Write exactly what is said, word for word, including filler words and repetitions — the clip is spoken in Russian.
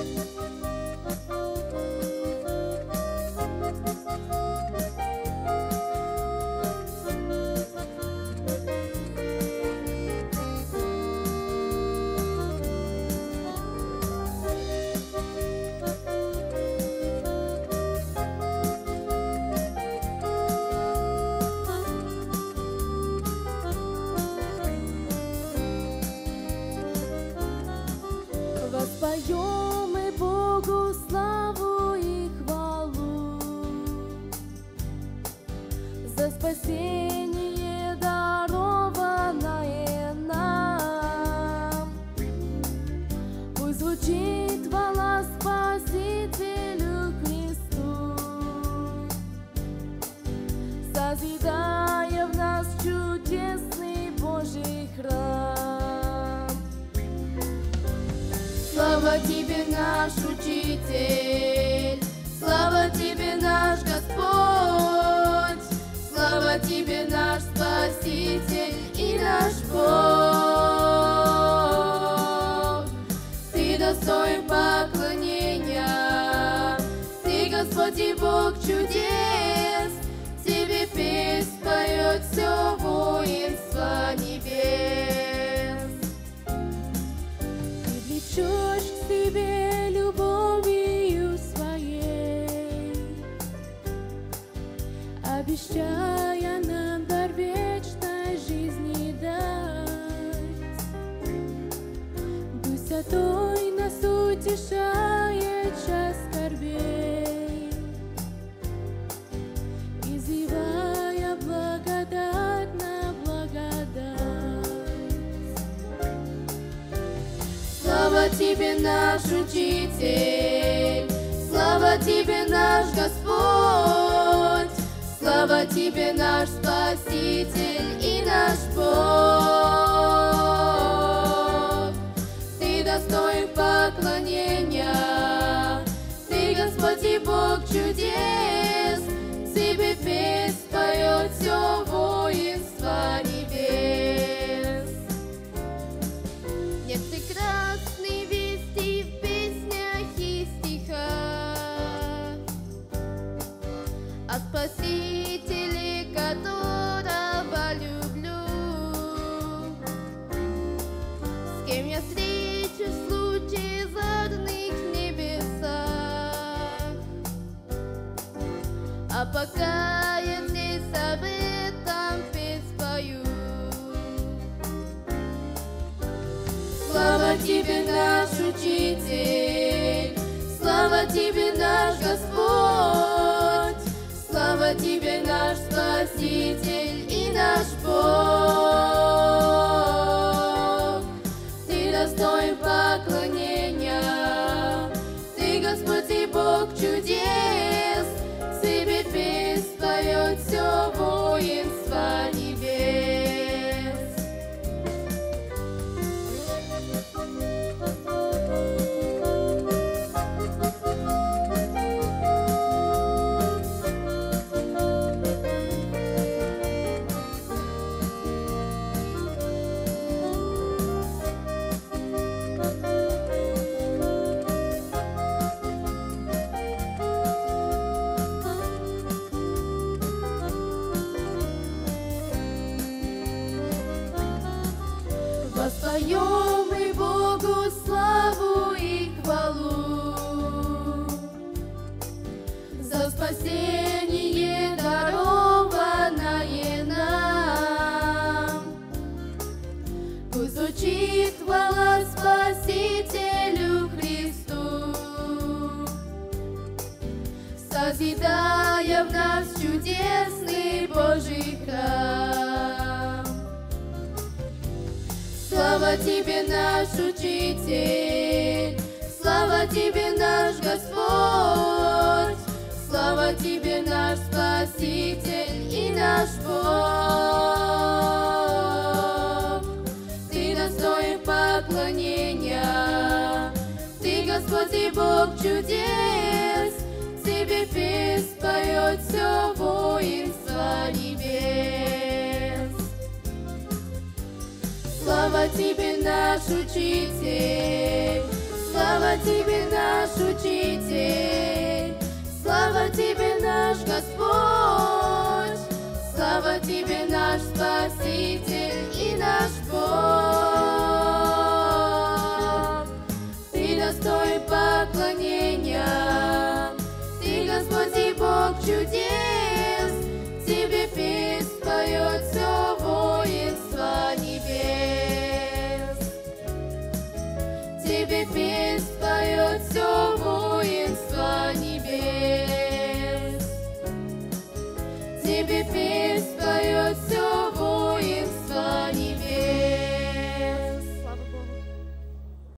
Воспоем мы Богу славу и хвалу за спасение, дарованное нам. Пусть звучит хвала Спасителю Христу, созидая в нас чудесный Божий храм. Слава Тебе, наш Учитель, слава Тебе, наш Господь, слава Тебе, наш Спаситель и наш Бог. Ты достоин поклонения, Ты Господь и Бог чудес, Тебе песнь поет все воинство небес. Влечешь к себе любовью своей, обещая нам дар вечной жизни дать. Дух Святой нас утешает час скорбей, изливая благодать на благодать. Слава Тебе, наш Учитель, слава Тебе, наш Господь, слава Тебе, наш Спаситель и наш Бог. Ты достоин поклонения, Ты Господь и Бог чудес, Тебе песнь поет все воинство небес. Нет прекрасной вести в песнях и стихах о Спасителе, которого люблю, с кем я встречусь в лучезарных небесах, а пока я здесь об этом песнь пою. Слава Тебе, наш Учитель, слава Тебе, наш Господь, слава Тебе, наш Спаситель и наш Бог. Ты достоин поклонения, Ты Господь и Бог чудес, Тебе песнь поет все воинство небес. Воспоем мы Богу славу и хвалу за спасение, дарованное нам. Пусть звучит хвала Спасителю Христу, созидая в нас чудесный Божий храм. Слава Тебе, наш Учитель, слава Тебе, наш Господь, слава Тебе, наш Спаситель и наш Бог. Ты достоин поклонения, Ты Господь и Бог чудес, Тебе песнь поет все воинство небес. Слава Тебе, наш Учитель, слава Тебе, наш наш Господь, слава Тебе, наш Спаситель.